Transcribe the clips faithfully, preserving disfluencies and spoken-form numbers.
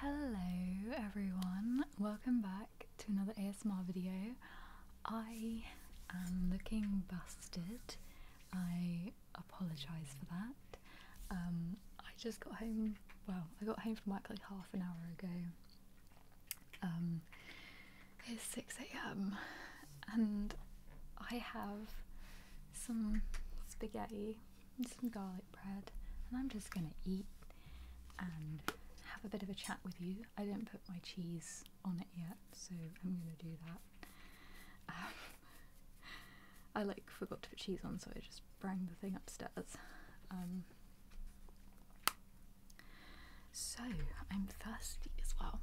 Hello everyone, welcome back to another A S M R video. I am looking busted. I apologise for that. Um, I just got home, well, I got home from work like half an hour ago. Um, it's six a m and I have some spaghetti and some garlic bread and I'm just gonna eat and have a bit of a chat with you. I didn't put my cheese on it yet, so I'm gonna do that. Um, I like forgot to put cheese on, so I just bring the thing upstairs. Um, so I'm thirsty as well.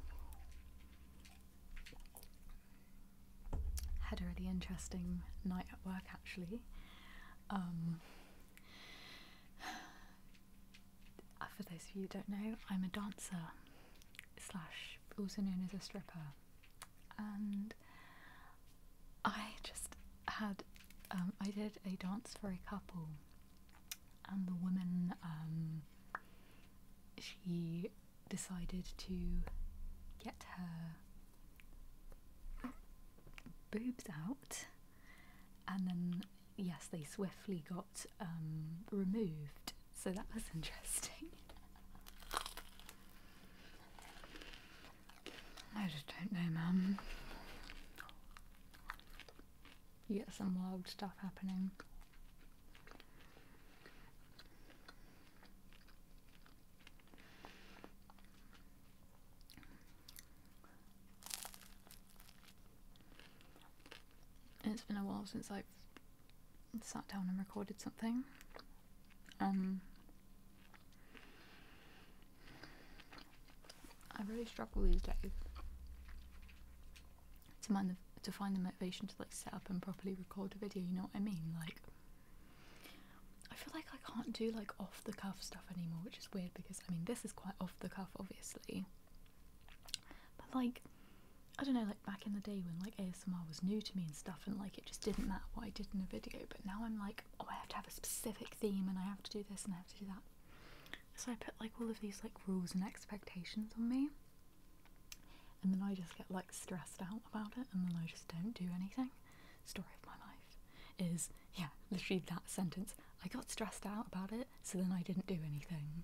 Had a really interesting night at work actually. Um, for those of you who don't know, I'm a dancer slash also known as a stripper, and I just had um, I did a dance for a couple, and the woman um, she decided to get her boobs out, and then yes, they swiftly got um, removed. So that was interesting. I just don't know, mum. You get some wild stuff happening. It's been a while since I've sat down and recorded something. Um, I really struggle these days to mind the, to find the motivation to like set up and properly record a video. You know what I mean? Like, I feel like I can't do like off the cuff stuff anymore, which is weird because I mean this is quite off the cuff, obviously. But like, I don't know, like back in the day when like A S M R was new to me and stuff, and like it just didn't matter what I did in a video. But now I'm like, oh, I have to have a specific theme, and I have to do this, and I have to do that. So I put like all of these like rules and expectations on me, and then I just get like stressed out about it, and then I just don't do anything. Story of my life is, yeah, literally that sentence. I got stressed out about it, so then I didn't do anything.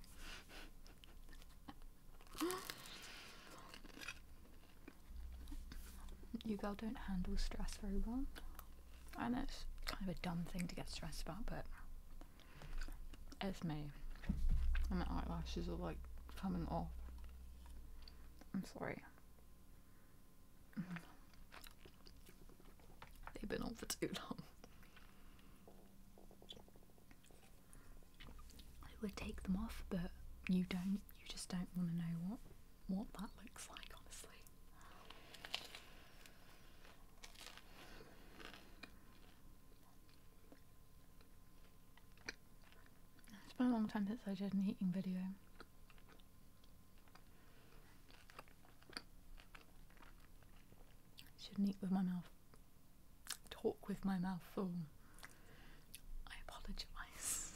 You girl don't handle stress very well. I know it's kind of a dumb thing to get stressed about, but it's me. And my eyelashes are like coming off. I'm sorry. They've been on for too long. I would take them off, but you don't. You just don't want to know what what that looks like, honestly. It's been a long time since I did an eating video. Shouldn't eat with my mouth. Talk with my mouth full. I apologise.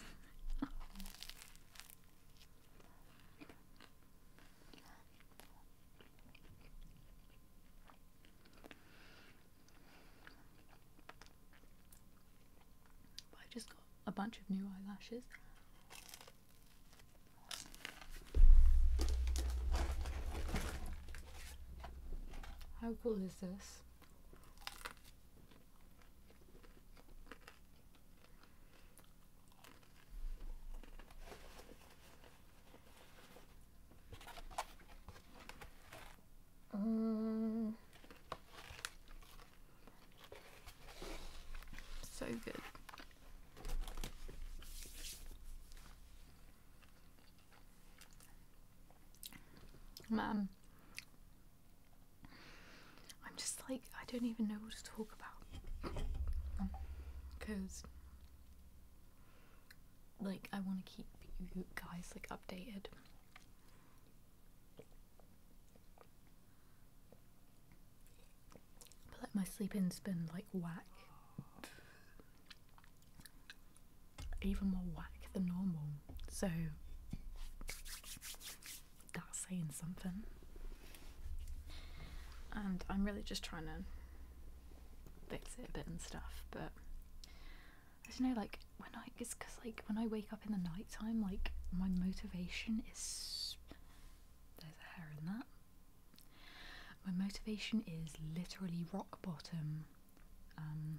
I just got a bunch of new eyelashes. How cool is this? Um, so good. Man, I'm just like, I don't even know what to talk about, because like I want to keep you guys like updated. But like my sleep-in's been like whack. Even more whack than normal. So that's saying something. and I'm really just trying to fix it a bit and stuff. But I don't know, like when I it's because like when I wake up in the night time, like my motivation is there's a hair in that. My motivation is literally rock bottom. Um,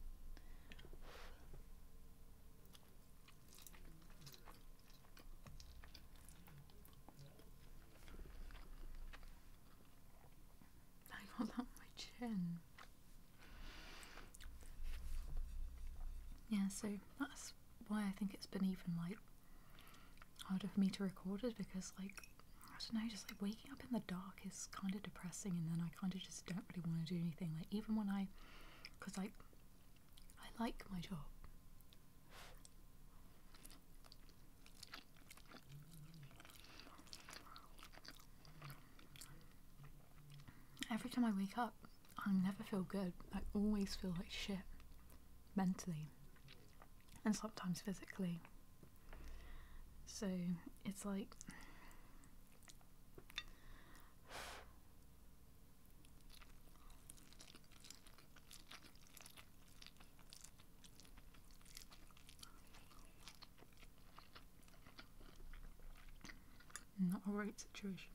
I got that on my chin. Yeah, so that's why I think it's been even like harder for me to record it, because like I don't know, just like waking up in the dark is kind of depressing, and then I kind of just don't really want to do anything. Like even when I, because like I like my job. Every time I wake up, I never feel good. I always feel like shit, mentally, and sometimes physically. So it's like not a great situation.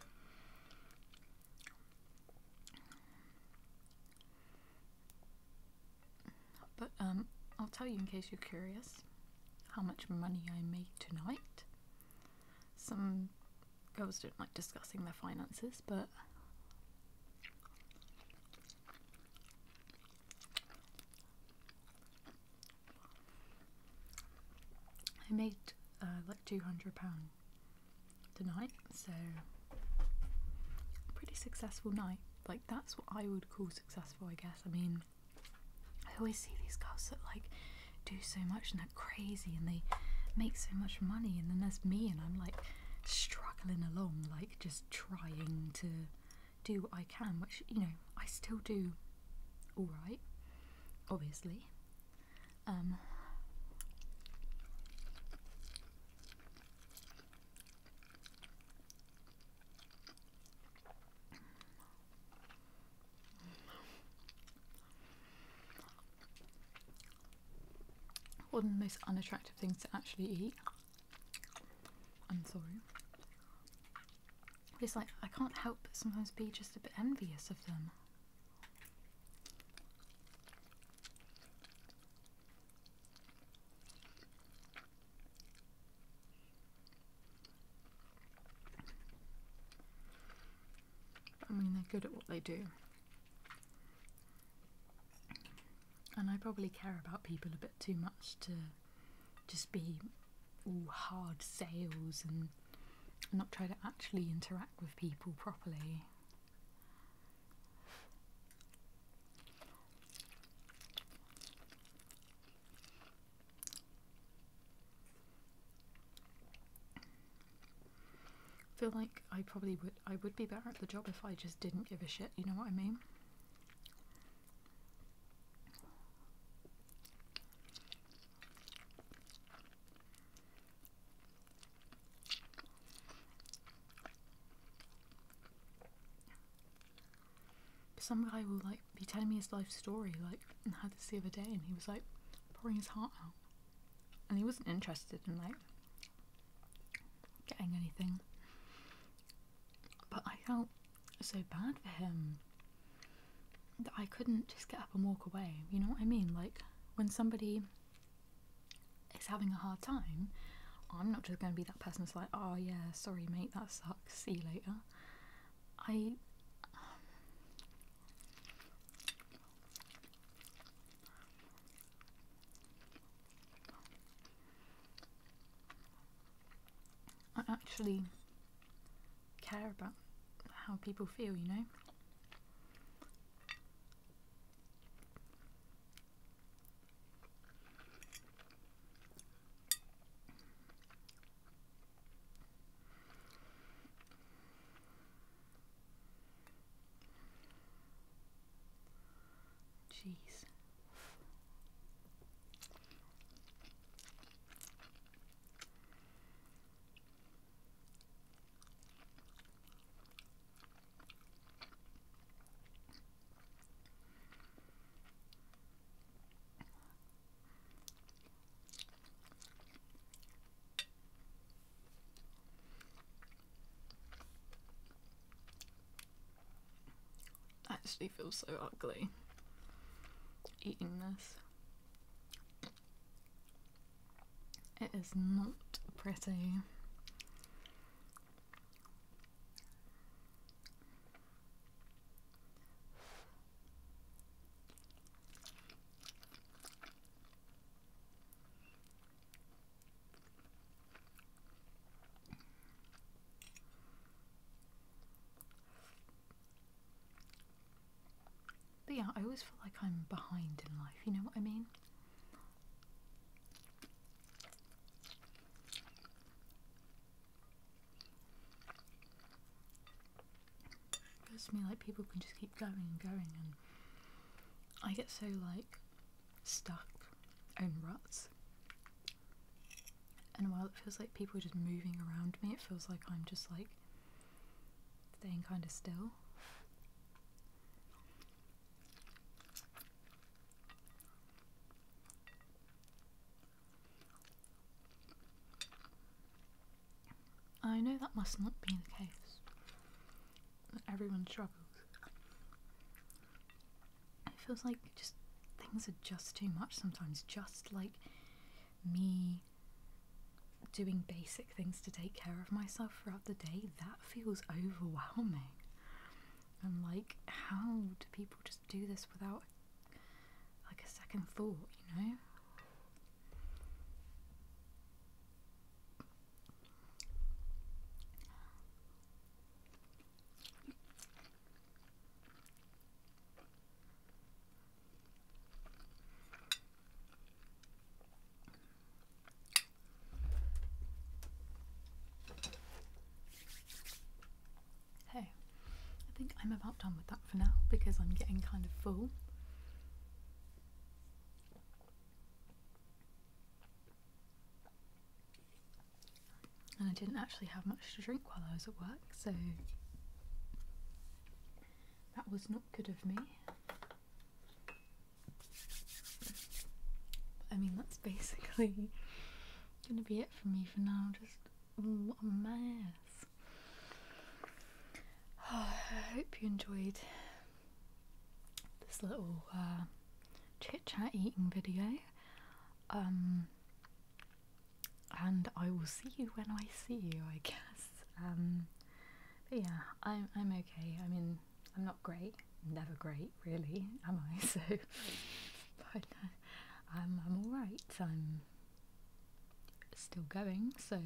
But um, I'll tell you in case you're curious how much money I made tonight. Some girls don't like discussing their finances, but I made uh, like two hundred pounds tonight, so pretty successful night. Like that's what I would call successful, I guess. I mean, I always see these girls that like do so much and they're crazy and they make so much money, and then there's me and I'm like struggling along, like just trying to do what I can, which, you know, I still do alright, obviously. Um, one of the most unattractive things to actually eat, I'm sorry, it's like I can't help but sometimes be just a bit envious of them. I mean, they're good at what they do. And I probably care about people a bit too much to just be all hard sales and not try to actually interact with people properly. I feel like I probably would I would be better at the job if I just didn't give a shit, you know what I mean? Some guy will like be telling me his life story, like, and I had this the other day, and he was like pouring his heart out, and he wasn't interested in like getting anything, but I felt so bad for him that I couldn't just get up and walk away, you know what I mean? Like when somebody is having a hard time, I'm not just going to be that person that's like, oh yeah, sorry mate, that sucks, see you later. I I actually care about how people feel, you know? Jeez. actually feel so ugly eating this. It is not pretty. But yeah, I always feel like I'm behind in life, you know what I mean? It feels to me like people can just keep going and going, and I get so like stuck in ruts. And while it feels like people are just moving around me, it feels like I'm just like staying kind of still. I know that must not be the case, that everyone struggles. It feels like just things are just too much sometimes, just like me doing basic things to take care of myself throughout the day, that feels overwhelming. And like, how do people just do this without like a second thought, you know? Hey, I think I'm about done with that for now because I'm getting kind of full. And I didn't actually have much to drink while I was at work, so that was not good of me. I mean, that's basically gonna be it for me for now. Just oh, what a mess. Oh, I hope you enjoyed this little uh, chit chat eating video. Um, and I will see you when I see you, I guess. Um, but yeah, I'm I'm okay. I mean, I'm not great. Never great, really, am I? So, but uh, I'm I'm all right. I'm still going. So,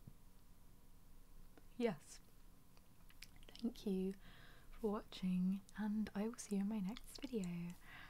yes. Thank you for watching, and I will see you in my next video.